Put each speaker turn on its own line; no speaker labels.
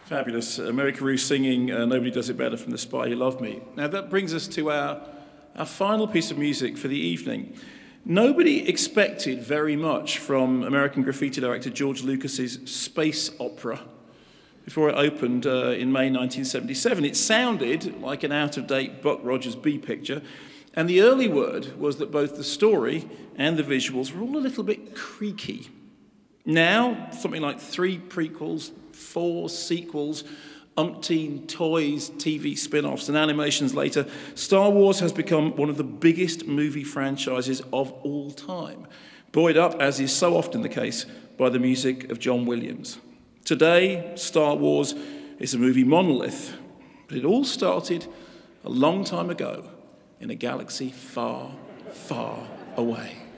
Fabulous. Mary Carew singing Nobody Does It Better from The Spy Who Loved Me. Now that brings us to our final piece of music for the evening. Nobody expected very much from American graffiti director George Lucas's space opera before it opened in May 1977. It sounded like an out-of-date Buck Rogers B picture, and the early word was that both the story and the visuals were all a little bit creaky. Now, something like 3 prequels, 4 sequels, umpteen toys, TV spin-offs, and animations later, Star Wars has become one of the biggest movie franchises of all time, buoyed up, as is so often the case, by the music of John Williams. Today, Star Wars is a movie monolith, but it all started a long time ago in a galaxy far, far away.